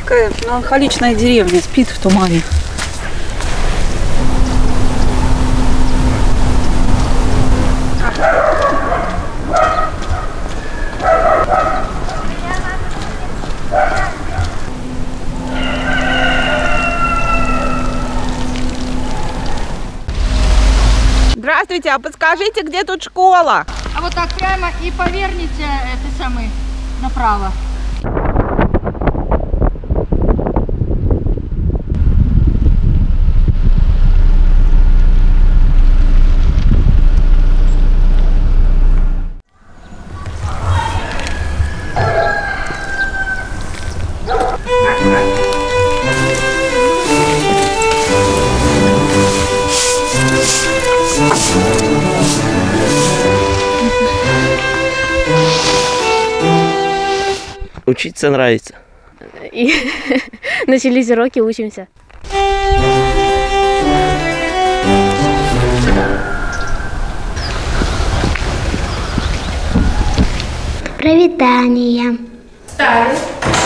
Такая меланхоличная деревня, спит в тумане. Здравствуйте, а подскажите, где тут школа? А вот так прямо и поверните это самое направо. Учиться нравится. И начались уроки, учимся. Привитание. Встали.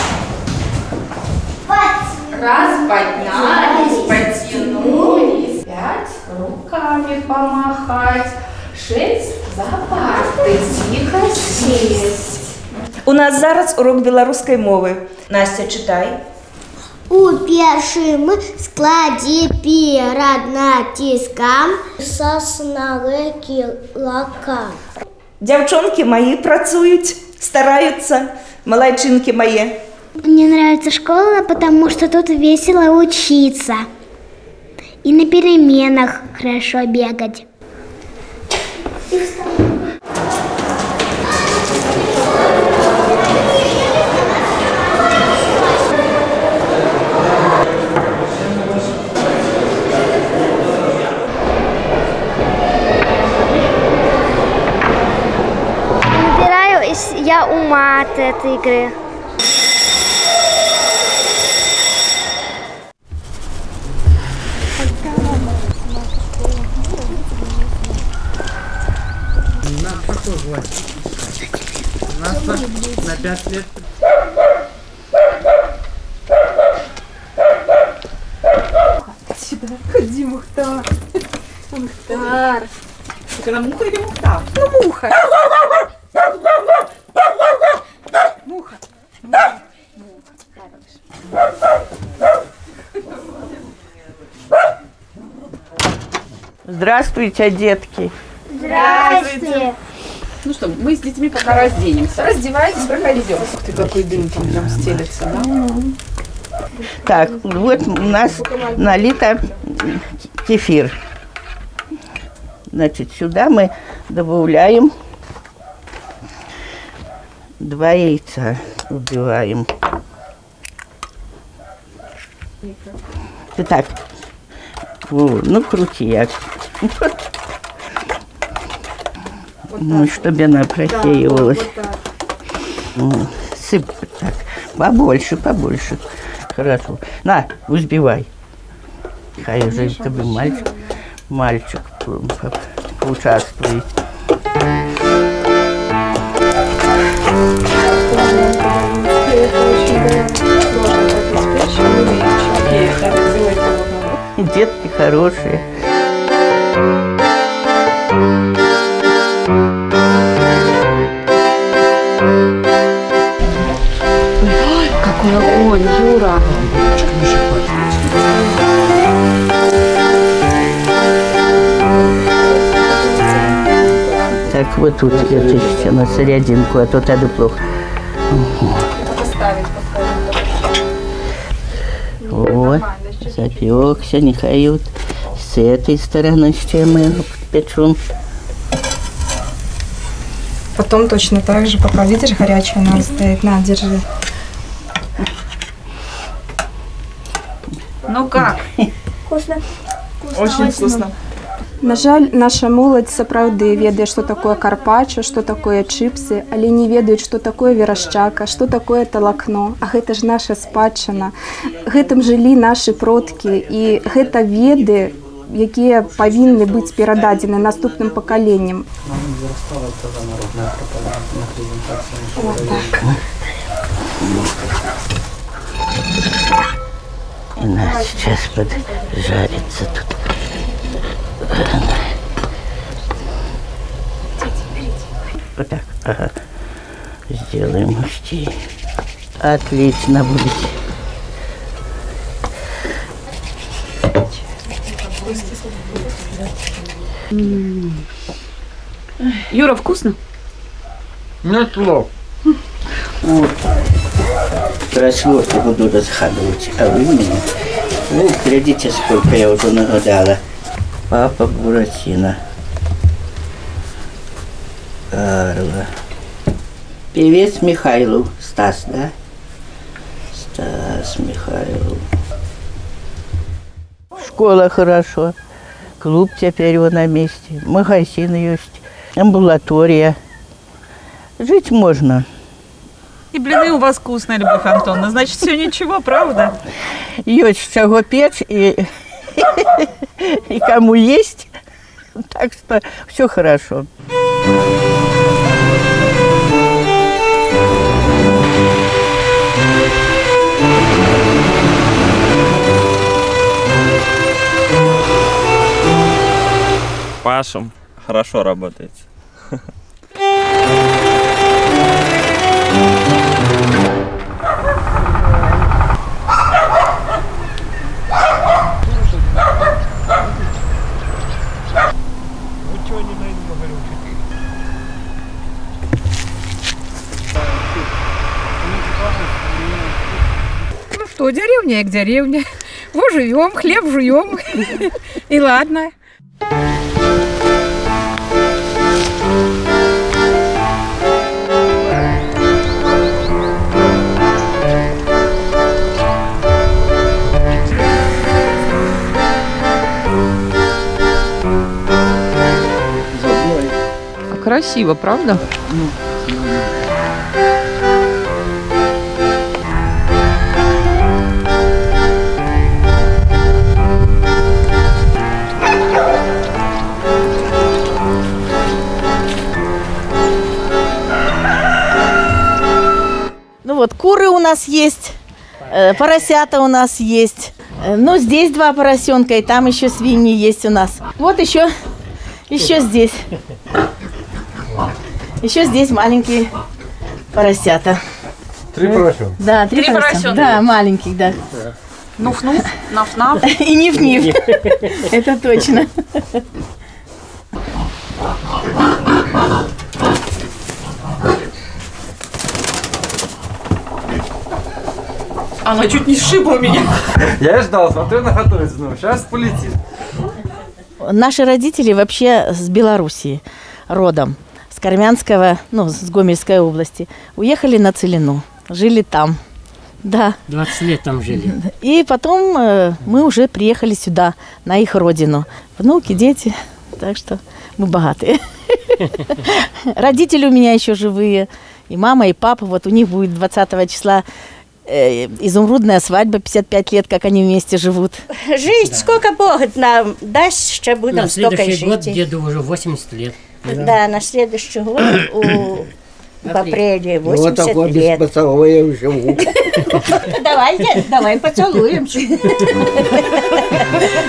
Раз, поднялись, потянулись. 5 руками помахать. 6 за парты. Тихо сесть. У нас зараз урок беларускай мовы. Настя, читай. У першым складзе перад націскам сасновы кілака. Дзяўчонкі мои працуюць, стараются, малайчынки мои. Мне нравится школа, потому что тут весело учиться. И на переменах хорошо бегать. Я ума от этой игры. На 5 лет. Сюда, ходи, Мухтар. Мухтар. Так она муха или Мухтар? Ну, муха. Муха. Здравствуйте, детки. Здравствуйте. Ну что, мы с детьми пока разденемся. Раздевайтесь, проходите. Ух ты, какой дым там прям стелется, да? Так, вот у нас налито кефир. Значит, сюда мы добавляем 2 яйца, убиваем. Так, ну крути як. Ну, чтобы она просеивалась. Сыпать так. Побольше, побольше. Хорошо. На, взбивай. Хай уже чтобы мальчик поучаствует. Детки хорошие. Ой, какой огонь, Юра. Так, вот тут держите на серединку, а то тогда плохо. Вот, запекся, нехай вот с этой стороны еще мы печем. Потом точно так же, пока видишь, горячая она стоит. На, держи. Ну как? Вкусно. Очень вкусно. На жаль, наша моладзь сапраўды ведае, што такое карпаччо, што такое чыпсы, але не ведаюць, што такое верашчака, што такое талакно. А гэта ж наша спадчына. Гэтым жылі нашы продкі, і гэта веды, якія павінны быць перададзены наступным пакаленням. Вот так. Она сейчас поджарится тут. Вот так. Ага. Сделаем устье. Отлично будет. Юра, вкусно? Нет слов. Вот. Кроссворды буду разгадывать, а вы мне. Ну, глядите, сколько я уже нагадала. Папа Буратино. Карла. Певец Михайлов. Стас, да? Стас Михайлов. Школа хорошо. Клуб теперь его на месте. Магазин есть. Амбулатория. Жить можно. И блины у вас вкусные, Любовь Антоновна. Значит, все ничего, правда? Есть чего печь и кому есть. Так что все хорошо. Пашем. Хорошо работает. Ну что, деревня як деревня. Вот живем, хлеб жуем. И ладно. Красиво, правда? Ну вот, куры у нас есть, поросята у нас есть. Ну, здесь 2 поросенка, и там еще свиньи есть у нас. Вот еще здесь. Еще здесь маленькие поросята. 3 поросенка? Да, 3 поросенка. Да, маленьких, да. Нуф-нуф, наф-наф. И ниф-ниф. Это точно. Она чуть не сшибла меня. Я ждал, смотрю, она готовится. Ну, сейчас полетит. Наши родители вообще с Белоруссии родом. С Кармянского, ну, с Гомельской области. Уехали на Целину. Жили там. Да. 20 лет там жили. И потом мы уже приехали сюда, на их родину. Внуки, дети. Так что мы богатые. Родители у меня еще живые. И мама, и папа. Вот у них будет 20 числа изумрудная свадьба, 55 лет, как они вместе живут. Жить, да. Сколько Бог нам даст, ще будем столько жить. На следующий год деду уже 80 лет. Да, на следующий год в апреле 80 вот такой лет. без поцелуя живу. Давай поцелуем.